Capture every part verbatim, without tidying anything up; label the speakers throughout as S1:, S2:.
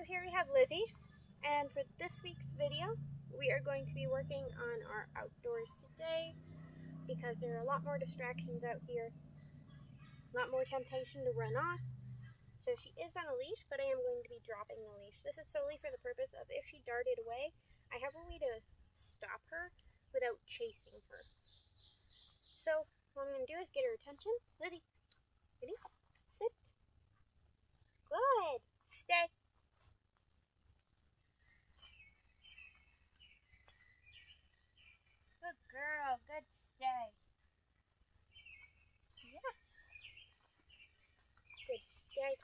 S1: so here we have Lizzie, and for this week's video, we are going to be working on our outdoors today because there are a lot more distractions out here, a lot more temptation to run off. So she is on a leash, but I am going to be dropping the leash. This is solely for the purpose of if she darted away, I have a way to stop her without chasing her. So what I'm going to do is get her attention. Lizzie, ready? Sit. Good. Stay. Good girl. Good stay. Yes. Good stay.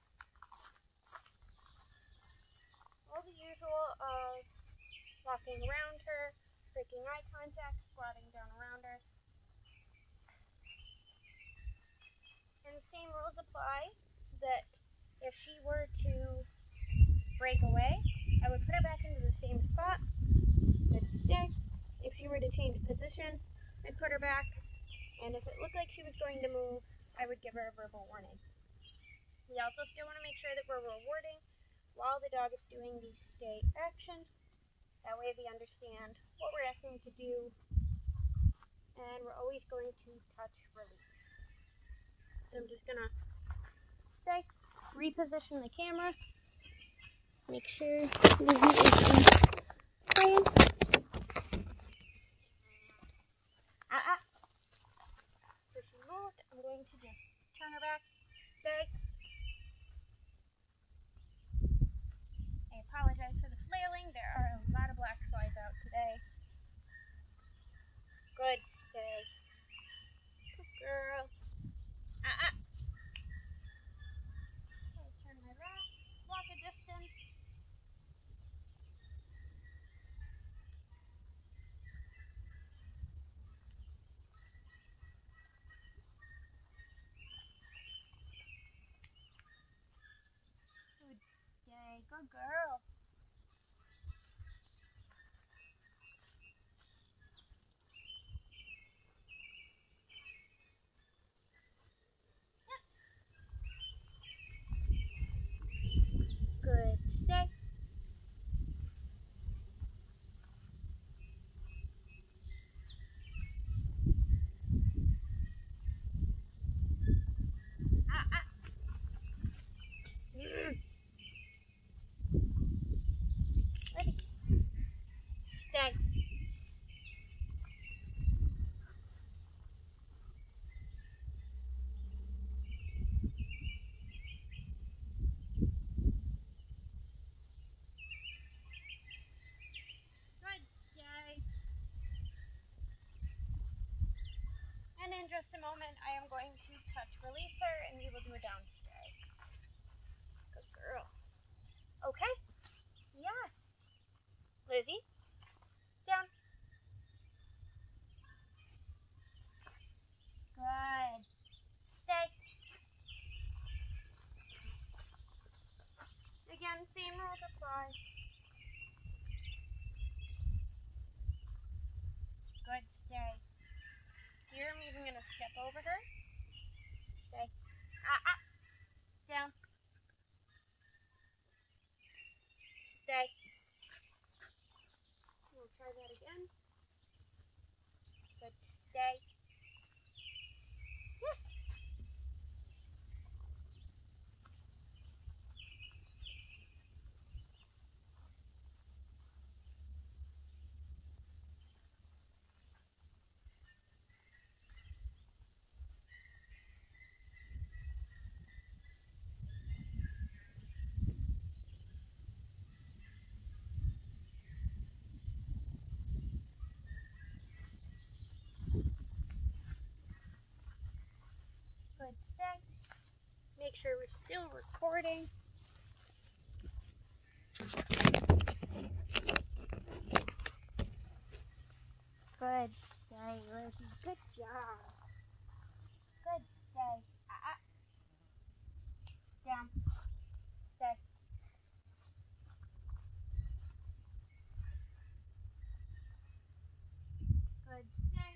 S1: All the usual of walking around her, breaking eye contact, squatting down around her. And the same rules apply that if she were to break away, I would put her back into the same spot. Good stay. If she were to change position, I'd put her back. And if it looked like she was going to move, I would give her a verbal warning. We also still want to make sure that we're rewarding while the dog is doing the stay action. That way they understand what we're asking to do. And we're always going to touch release. So I'm just going to stay, reposition the camera, make sure Lizzie is playing. Ah, ah. So she moved. I'm going to just turn her back, stay. I apologize for the flailing. There are a lot of black flies out today. Good stay. Good girl. Ah, ah. I'll turn my back, walk a distance. Good stay. Good girl. Good stay. Ah, ah. Mm. Ready. Stay. Good stay. And in just a moment, I am going to touch release her and we will do a down stay. Good girl. Okay. Yes. Lizzie. Down. Good. Stay. Again, same rules apply. Good stay. Here I'm even going to step over her. Stay. Ah, ah. Down. Stay. We'll try that again. Good stay. Yes. Good stay. Make sure we're still recording. Good stay, Lizzie. Good job. Good stay. Ah, ah. Down. Stay. Good stay.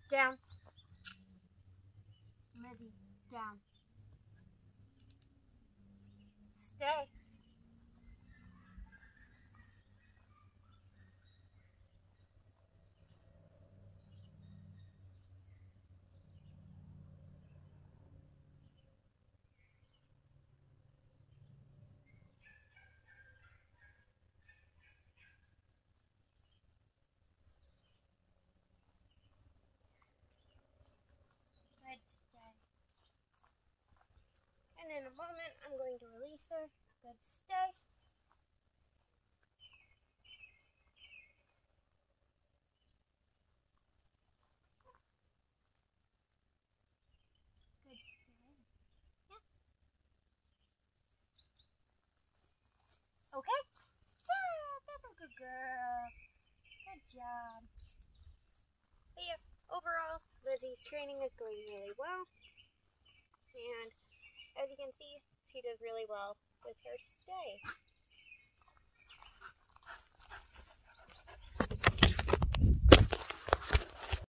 S1: Down. Lizzie, down. Stay. Good, stay. And in a moment, I'm going to release her. Good, stay. Good, stay. Yeah. Okay. Yeah, that's a good girl. Good job. But yeah, overall, Lizzie's training is going really well. And as you can see, she does really well with her stay.